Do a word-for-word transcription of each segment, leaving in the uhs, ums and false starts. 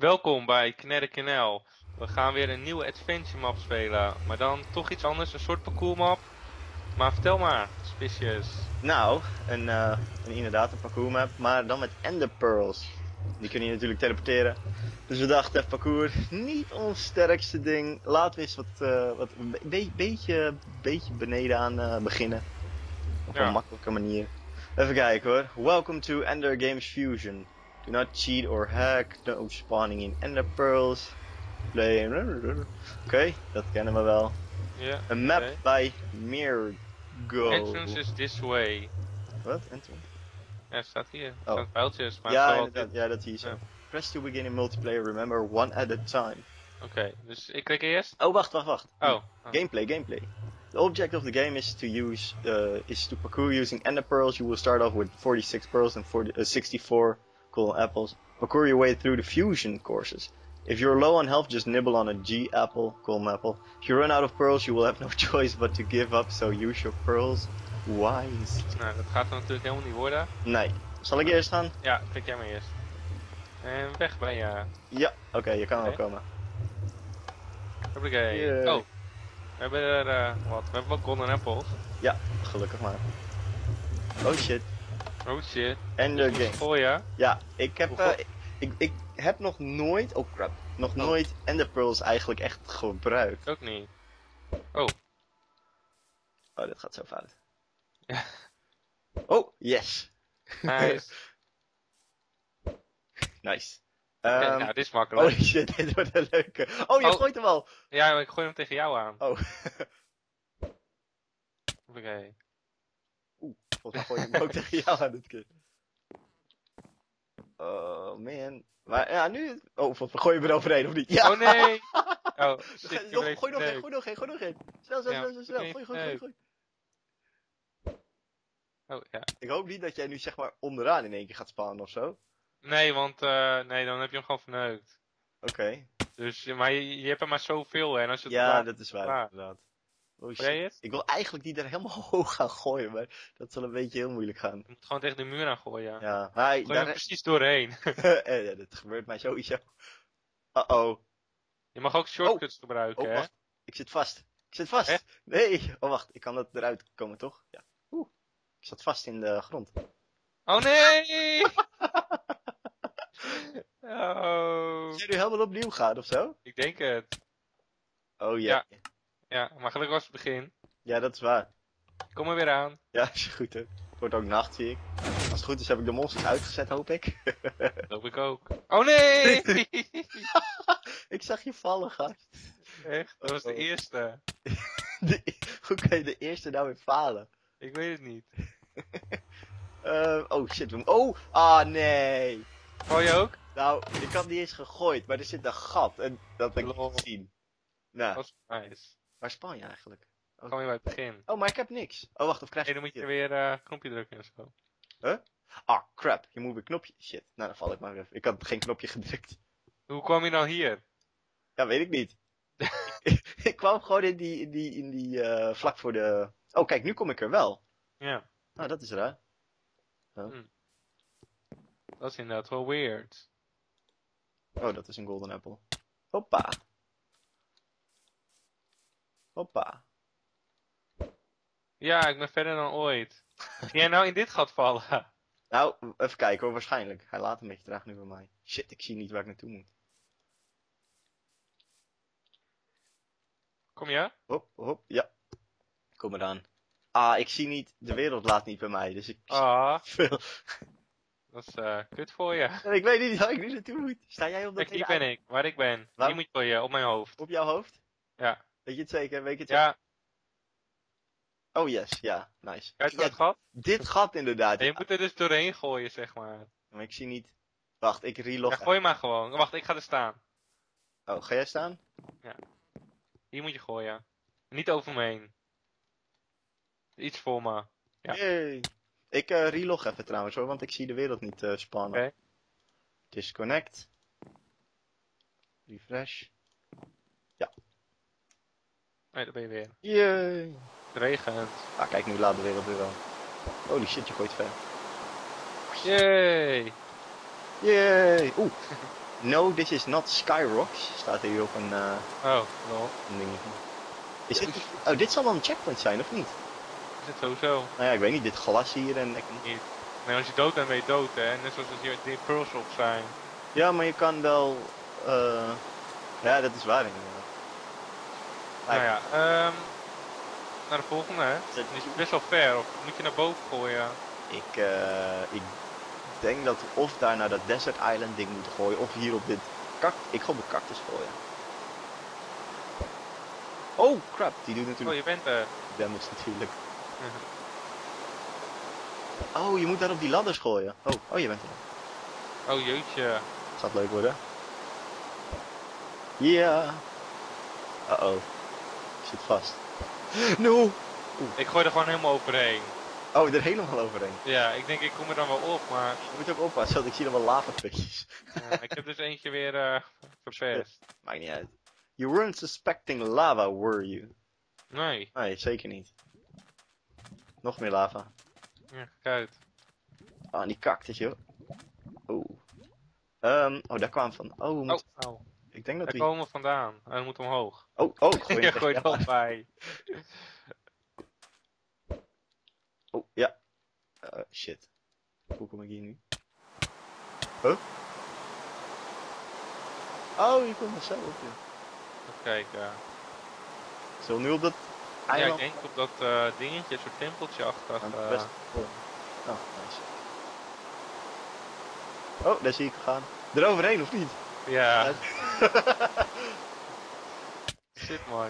Welkom bij Knerre-Knel. We gaan weer een nieuwe adventure map spelen. Maar dan toch iets anders, een soort parcours map. Maar vertel maar, Suspicious. Nou, een, uh, een, inderdaad een parcours map, maar dan met ender pearls. Die kun je natuurlijk teleporteren. Dus we dachten, parcours, niet ons sterkste ding. Laten we eens wat, uh, wat een be beetje, beetje beneden aan uh, beginnen. Op Ja. een makkelijke manier. Even kijken hoor. Welcome to Ender Games Fusion. Do not cheat or hack. No spawning in ender pearls. Play. Oké, okay, dat kennen we wel. Yeah, een map okay. bij Mirgo. Entrance is this way. Wat? Entrance? Ja, het staat hier. Er Oh. staan pijltjes. Maar Ja, vooral inderdaad, dit... ja, dat hier zo. Ja. Press to begin in multiplayer, remember one at a time. Oké, okay, dus ik klik eerst? Oh, wacht, wacht, wacht. Oh. oh. Gameplay, gameplay. The object of the game is to use, uh, is to parkour using ender pearls. You will start off with forty-six pearls and forty, uh, sixty-four golden apples. Parkour your way through the fusion courses. If you're low on health, just nibble on a G apple, golden apple. If you run out of pearls, you will have no choice but to give up, so use your pearls wise. Nou, dat gaat er natuurlijk helemaal niet worden. Nee. Zal ik eerst gaan? Ja, klik jij maar eerst. En weg ben je. Ja, oké, okay, je kan okay. wel komen. Hoppakee. Yeah. Oh. We hebben er, uh, wat? We hebben wel golden apples. Ja, gelukkig maar. Oh shit. Oh shit. Ender game. Oh ja? Ja, ik heb, uh, ik, ik, ik heb nog nooit, oh crap, nog oh. nooit ender pearls eigenlijk echt gebruikt. Ook niet. Oh. Oh, dit gaat zo fout. Ja. Oh, yes. Nice. Nice. Okay, um, nou, dit is makkelijk. Oh shit, dit wordt een leuke. Oh, je oh. gooit hem al. Ja, maar ik gooi hem tegen jou aan. Oh. Oké. Okay. Oeh, volgens mij gooi je hem ook tegen jou aan dit keer. Oh man. Maar ja, nu... Oh, volgens mij gooi je hem eroverheen, of niet? Ja. Oh nee! Oh, shit, nog, gooi nog één, gooi nog één, gooi nog één. Snel, snel, ja, snel, snel, snel. okay, Gooi, gooi, nee. gooi, gooi. Oh, ja. Ik hoop niet dat jij nu zeg maar onderaan in één keer gaat spawnen of zo. Nee, want uh, nee, dan heb je hem gewoon verneukt. Oké. Okay. Dus, maar je, je hebt er maar zoveel, hè. En als je het ja, laat, dat is waar, klaar. inderdaad. Oh shit. Het? Ik wil eigenlijk niet er helemaal hoog gaan gooien, maar dat zal een beetje heel moeilijk gaan. Je moet gewoon tegen de muur aan gooien. Ja, maar... Gooi daar... er precies doorheen. ja, dat gebeurt mij sowieso. Uh-oh. Je mag ook shortcuts oh. gebruiken, oh, hè. Wacht. Ik zit vast. Ik zit vast. Echt? Nee. Oh, wacht. Ik kan dat eruit komen, toch? Ja. Oeh. Ik zat vast in de grond. Oh nee! oh. Zou je nu helemaal opnieuw gaan, of zo? Ik denk het. Oh ja. Ja, ja maar gelukkig was het begin. Ja, dat is waar. Kom er weer aan. Ja, is goed, hè. Het wordt ook nacht, zie ik. Als het goed is, heb ik de monsters uitgezet, hoop ik. Dat hoop ik ook. Oh nee! Ik zag je vallen, gast. Echt? Dat was de oh. eerste. De, hoe kan je de eerste nou weer falen? Ik weet het niet. uh, oh shit. Oh, ah nee. Val je ook? Nou, ik had niet eens gegooid, maar er zit een gat en dat heb ik niet gezien. Nou, dat is nice. Waar spawn je eigenlijk? Oh. Gewoon weer bij het begin. Oh, maar ik heb niks. Oh, wacht, of krijg je... Nee, dan moet je weer een uh, knopje drukken en zo. Huh? Ah, crap. Je moet weer knopje... Shit. Nou, dan val ik maar even. Ik had geen knopje gedrukt. Hoe kwam je nou hier? Ja, weet ik niet. Ik kwam gewoon in die, in die, in die, uh, vlak voor de... Oh, kijk, nu kom ik er wel. Ja. Nou, dat is raar. Oh. Hm. Dat is inderdaad wel weird. Oh, dat is een golden apple. Hoppa. Hoppa. Ja, ik ben verder dan ooit. Ging jij nou in dit gat vallen? Nou, even kijken hoor, waarschijnlijk. Hij laat een beetje traag nu bij mij. Shit, ik zie niet waar ik naartoe moet. Kom je? Hop, hop, ja. Kom eraan. Ah, ik zie niet, de wereld laat niet bij mij, dus ik Ah. zie veel. Dat is uh, kut voor je. En ik weet niet waar ik nu naartoe moet. Sta jij op dat Kijk, hier ben ik, waar ik ben. Waar? Hier moet je voor je, op mijn hoofd. Op jouw hoofd? Ja. Weet je het zeker? Weet je het Ja. zeker? Oh yes, ja, nice. Kijk, Ja, het gat? dit gat inderdaad. En je ja. moet er dus doorheen gooien, zeg maar. Maar ik zie niet... Wacht, ik relog. Ja, gooi maar gewoon. Wacht, ik ga er staan. Oh, ga jij staan? Ja. Hier moet je gooien. Niet over me heen. Iets voor me. Ja. Yay. Ik uh, relog even trouwens hoor, want ik zie de wereld niet uh, spannen. Oké. Okay. Disconnect. Refresh. Ja. Nee, daar ben je weer. Yay. Het regent. Ah, kijk, nu laat de wereld weer wel. Holy shit, je gooit ver. Yay! Yay. Oeh. No, this is not Skyrocks. Staat hier op een, uh, Oh, wel. een dingetje. Is dit... Oh, dit zal wel een checkpoint zijn, of niet? Is het sowieso? Nou ja, ik weet niet. Dit glas hier en... Ik... Niet. Nee, als je dood bent, ben je dood, hè. Net zoals als je die pearls op zijn. Ja, maar je kan wel... Uh... Ja, dat is waar inderdaad. Nou ja, um, naar de volgende, hè. Het is best wel ver. Of moet je naar boven gooien? Ik, uh, ik denk dat we of daar naar dat Desert Island ding moeten gooien, of hier op dit kak... Ik ga op de cactus gooien. Oh, crap. Die doet natuurlijk... Oh, je bent er. Damage natuurlijk. Oh, je moet daar op die ladders gooien. Oh, oh je bent er. Oh, jeetje. Gaat leuk worden. Ja. Yeah. Uh-oh. Ik zit vast. No! Oeh. Ik gooi er gewoon helemaal overheen. Oh, er helemaal overheen. Ja, ik denk ik kom er dan wel op, maar... Je moet ook oppassen, want ik zie dan wel lavaputjes. Ja, ik heb dus eentje weer uh, verpest. Maakt niet uit. You weren't suspecting lava, were you? Nee. Nee, zeker niet. Nog meer lava. Ja, kijk uit. Ah, die cactus, joh. Oeh. Um, oh, daar kwam van. Oh, we moeten... Oh, oh. Ik denk dat Daar we... komen we vandaan. En we moeten omhoog. Oh, oh, ik gooi Je hem gooit echt- er al bij. Oh, ja. Uh, shit. Hoe kom ik hier nu? Huh? Oh, je komt er zo op, joh. Even kijken. Zullen we nu op dat Ja, ik eiland? denk op dat uh, dingetje, een soort tempeltje achter. Nou, Uh, best... Oh, oh, nice. Oh, daar zie ik gaan. Eroverheen, of niet? ja. Shit man.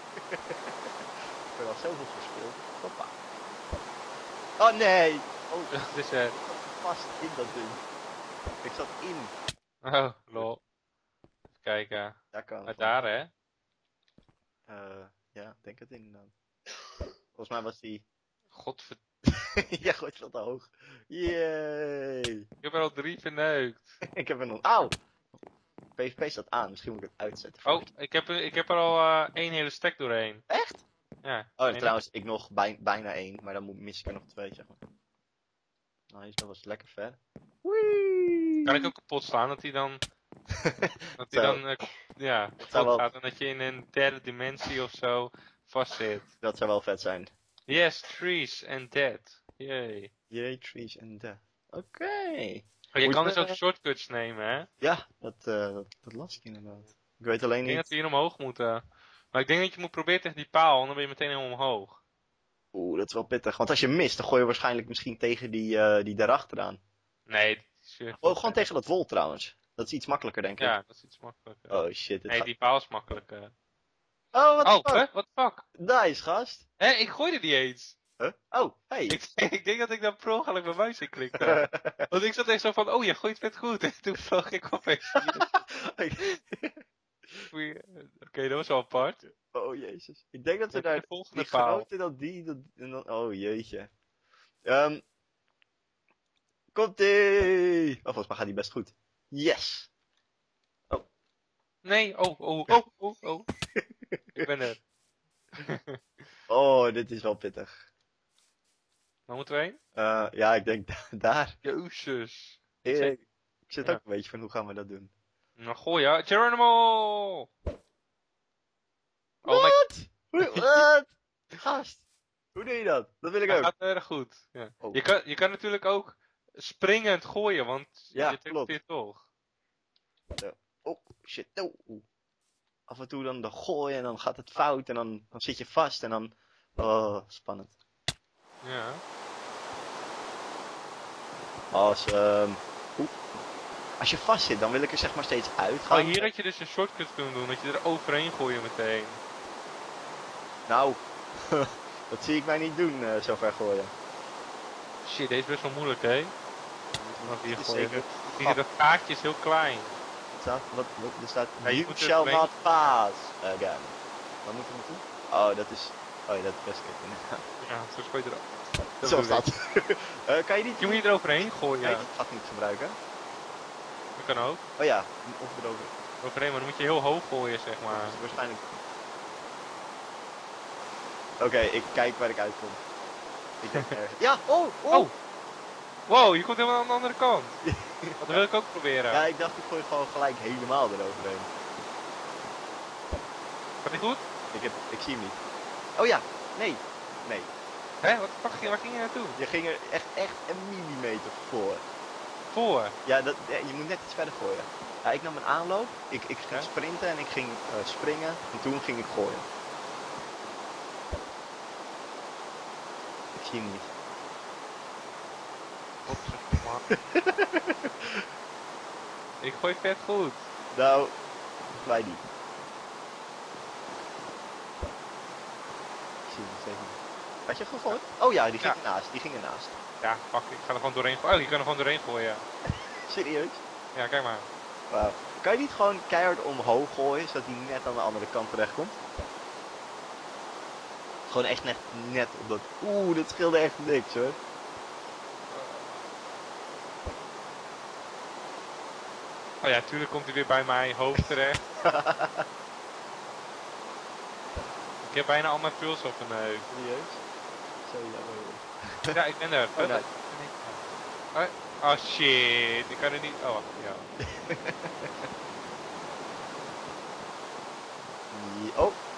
Ik heb al zoveel verspeeld. Hoppa. Oh nee! Oh, Het is er. ik zat vast in dat ding. Ik zat in. Oh, lol. Even kijken. Daar kan Uit daar hè? Uh, ja, denk het inderdaad. Volgens mij was die... Godver... ja, gooit veel te hoog. Yay! Ik heb er al drie verneukt. Ik heb er nog... Auw! P V P staat aan, misschien moet ik het uitzetten. Oh, ik heb, er- ik heb er al uh, één hele stack doorheen. Echt? Ja. Oh, en één- trouwens, ik nog bij, bijna één, maar dan moet, mis ik er nog twee, zeg maar. Nice, dat was lekker ver. Whee! Kan ik ook kapot slaan, dat hij dan... dat hij Zou- dan... Uh, ja, zou kapot wel- gaat en dat je in een derde dimensie of zo vast zit. Dat zou wel vet zijn. Yes, trees and dead. Yay. Yay, trees and death. Oké. Oh, je Moet kan je- dus ook shortcuts nemen, hè? Ja, dat, uh, dat, dat las ik inderdaad. Ik weet alleen Ik denk niet... dat we hier omhoog moeten. Maar ik denk dat je moet proberen tegen die paal, en dan ben je meteen helemaal omhoog. Oeh, dat is wel pittig. Want als je mist, dan gooi je waarschijnlijk misschien tegen die, uh, die daarachteraan. Nee, dat is weer- Oh, gewoon tegen dat wol trouwens. Dat is iets makkelijker, denk ik. Ja, dat is iets makkelijker. Oh shit. Het Nee, gaat... die paal is makkelijker. Oh, wat Oh, fuck? hè? What the fuck? Nice, gast. Hé, ik gooide die eens. Huh? Oh, hey. Ik, ik denk dat ik dan per ongeluk mijn muis in klikte. Want ik zat echt zo van, oh, je gooit vet goed. En toen vloog ik opeens. Oké, okay, dat was wel apart. oh jezus. Ik denk dat we Met daar de volgende die paal. grote, dat die, dat, en dan, oh jeetje. Um, Komt-ie! Oh, volgens mij gaat die best goed. Yes! Nee, oh, oh, oh, oh, oh. Ik ben er. Oh, dit is wel pittig. Waar moeten we heen? Uh, ja, ik denk da- daar. Jezus. Ik, ik zit Ja. ook een beetje van, hoe gaan we dat doen? Nou, gooi ja. Geronimo! Oh my... Wat? Hoe- Wat? Gast! Hoe doe je dat? Dat wil ik Dat ook. gaat erg goed. Ja. Oh. Je, kan, je kan natuurlijk ook springend gooien, want Ja, je klopt. dit toch. Oh, shit. Oh. Oeh. Af en toe dan, dan gooien en dan gaat het fout en dan, dan zit je vast en dan... Oh, spannend. Ja. Als, um, oeh. Als je vast zit, dan wil ik er zeg maar steeds uitgaan. Oh, hier had je dus een shortcut kunnen doen, dat je er overheen gooien meteen. Nou, dat zie ik mij niet doen, uh, zo ver gooien. Shit, deze is best wel moeilijk, hè? Vanaf hier Dit is gooien. zeker- Zie je, dat gaatje is heel klein. Wat staat, wat, wat, er staat, Ja, je you moet er shall doorheen. not pass again. Waar moeten we naartoe? Oh, dat is, oh ja, dat is best kut inderdaad. Ja, zo gooi je er Dat Zo bedoel staat. uh, kan je niet, Je moet je er overheen gooien. kan je het gat niet gebruiken? Dat kan ook. Oh ja, of erover. Overheen, maar dan moet je heel hoog gooien, zeg maar. Dat is waarschijnlijk. Oké, ik kijk waar ik uitkom. Ik denk ergens. Ja, oh, oh! Oh! Wow, je komt helemaal aan de andere kant. Dat wil ik ook proberen. Ja, ik dacht ik gooi gewoon gelijk helemaal eroverheen. Gaat die goed? Ik, heb, ik zie hem niet. Oh ja, nee. Nee. Hé, wat fuck, waar ging je naartoe? Je ging er echt, echt een millimeter voor. Voor. Ja, dat, ja, je moet net iets verder gooien. Ja, ik nam een aanloop. Ik, ik ging Ja? sprinten en ik ging uh, springen. En toen ging ik gooien. Ik zie hem niet. Ik gooi vet goed. Nou, wij niet. Ik zie hem steeds niet. Had je gegooid? Oh ja, die ging Ja. ernaast. Die ging ernaast. Ja, fuck, ik ga er gewoon doorheen gooien. Oh, je kan er gewoon doorheen gooien. Serieus? Ja, kijk maar. Wauw. Kan je niet gewoon keihard omhoog gooien, zodat hij net aan de andere kant terecht komt? Gewoon echt net, net op dat... Oeh, dat scheelde echt niks hoor. Oh ja, tuurlijk komt hij weer bij mijn hoofd terecht. Ik heb bijna al mijn puls op mijn neus. Serieus? Zo jammer. Ja, ik ben er. Oh, nee. Oh, oh shit, ik kan er niet... Oh, wacht, ja. Oh,